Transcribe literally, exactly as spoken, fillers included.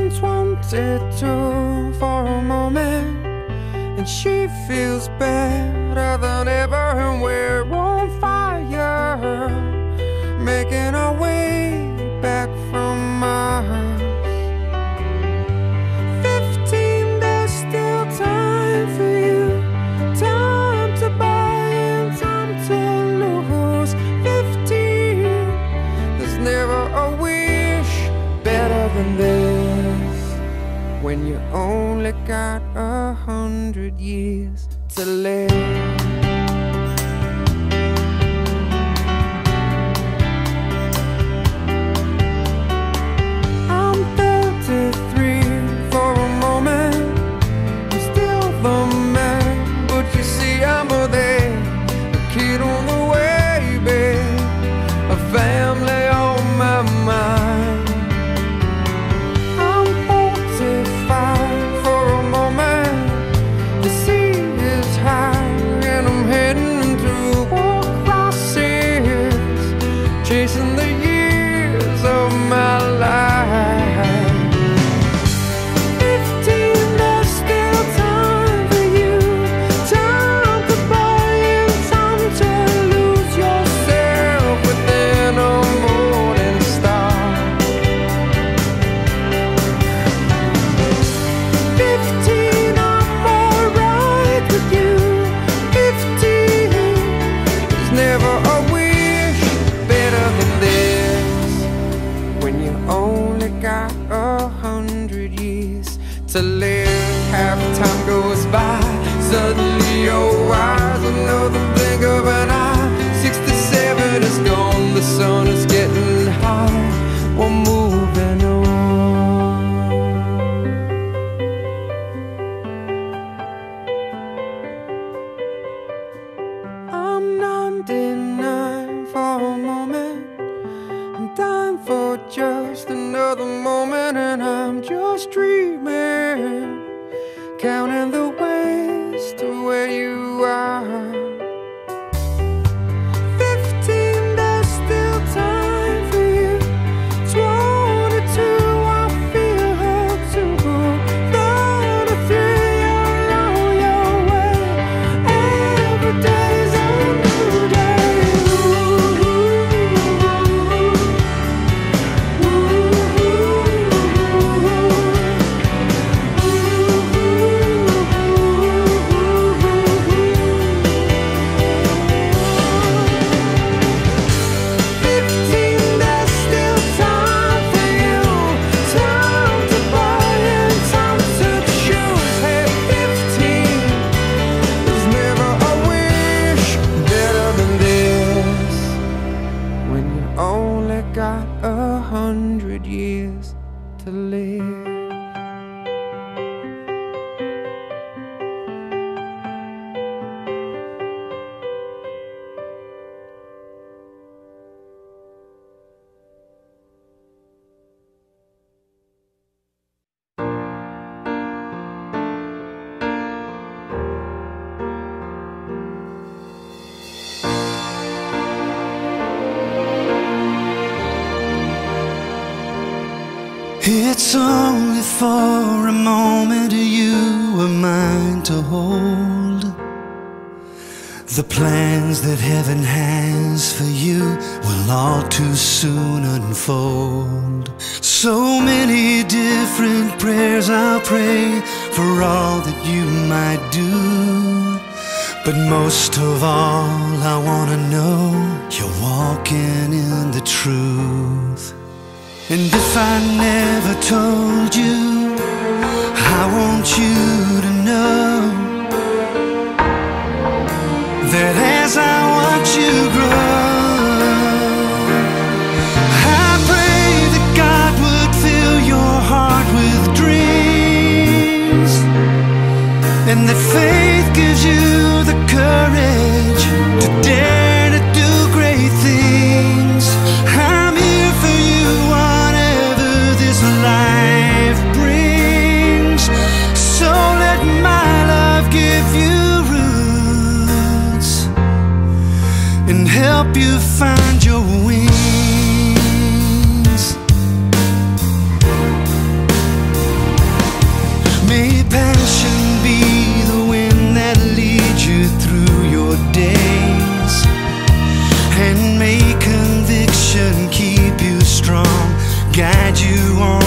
twenty-two for a moment, and she feels better than ever, and we're on fire, making our way back from Mars. Fifteen, there's still time for you, time to buy and time to lose. Fifteen, there's never a wish better than this, when you only got a hundred years to live. I'm thirty-three for a moment, I'm still the man, but you see I'm a there, a kid on the way, babe, a family on my mind. Chasing the years of my life. Fifteen, there's still time for you, time to buy and time to lose yourself within a morning star. Fifteen, I'm alright with you. Fifteen, there's never a only got a hundred years to live. Half time goes by, suddenly you're wise, another blink of an eye. Sixty-seven is gone, the sun is getting high, we're moving on. I'm ninety-nine for a moment, I'm dying for just another moment, and I'm just dreaming, counting the ways to where you are. Fifteen, there's still time for you. Twenty-two, I feel her too. Thirty-three, you're on your way. Every day's a new day. Got a hundred years to live. It's only for a moment you are mine to hold. The plans that heaven has for you will all too soon unfold. So many different prayers I'll pray for all that you might do, but most of all I wanna know you're walking in the truth. And if I never told you, I want you to know that as I watch you grow, I pray that God would fill your heart with dreams, and that faith gives you the courage to dare to do great things. I'm here for you, life brings, so let my love you on